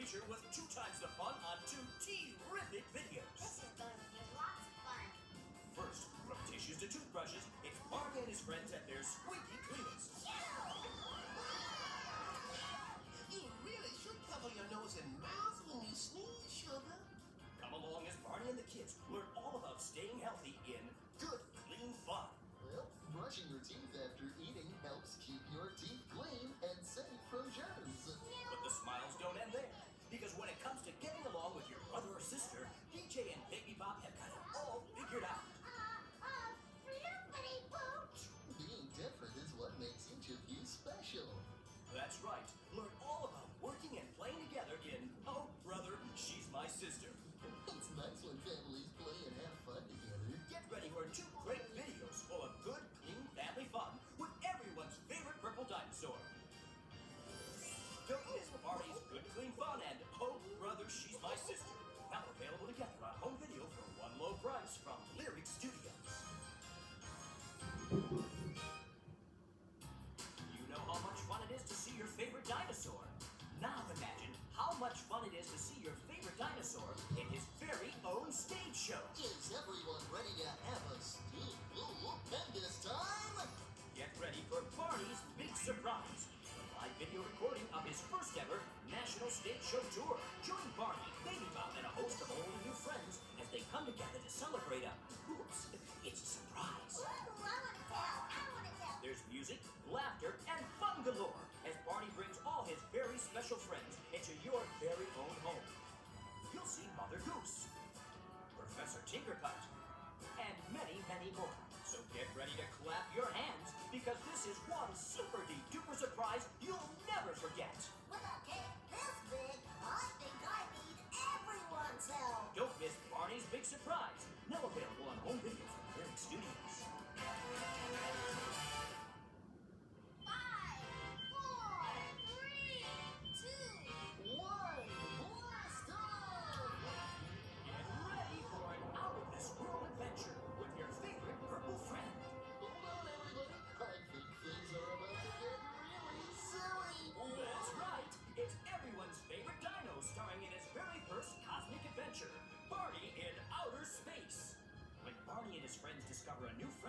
creature with 2 times the fun on 2 terrific videos. This is going to be lots of fun. First, from tissues to toothbrushes, it's Barney and his friends at their squeaky cleanest. You really should cover your nose and mouth when you sneeze, sugar. Come along as Barney and the kids learn all about staying healthy in Good Clean Fun. Well, brushing your teeth after eating helps keep your teeth clean and safe from germs. But the smiles don't end there. Because when it comes to getting along with your brother or sister, DJ and Baby Bop have got it all figured out. Flippity boot. Being different is what makes each of you special. That's right. Learn all about working and playing together in Oh, Brother, She's My Sister. It's nice when families play and have fun together. Get ready for 2 great videos full of good, clean family fun with everyone's favorite purple dinosaur. Don't miss Barney's Good Clean Fun and Oh, Brother, She's My Sister. Now available together on home video for one low price from Lyric Studios. You know how much fun it is to see your favorite dinosaur? Now imagine how much fun it is to see your favorite dinosaur in his very own stage show. Is everyone ready to have a stew? And this time... Get ready for Barney's big surprise. A live video recording of his first ever National Stage Show Tour. Join Barney, Baby Bop, and a host of old and new friends as they come together to celebrate a... Oops, it's a surprise. Ooh, I want to tell. There's music, laughter, and fun galore as Barney brings all his very special friends into your very own home. You'll see Mother Goose, Professor Tinkerbutt, and many, many more. So get ready to clap your hands because this is one super duper surprise you'll never forget. With a cake this big, I think I need everyone's help. Don't miss Barney's big surprise. Now available on home video from Lyric Studios. 5, 4, 3, 2, 1, blast off! Get ready for an out-of-this-world adventure with your favorite purple friend. Hold on, everybody. I think things are about to get really silly. That's right. It's everyone's favorite dino starring in his very first cosmic adventure, Barney in Outer Space. When Barney and his friends discover a new friend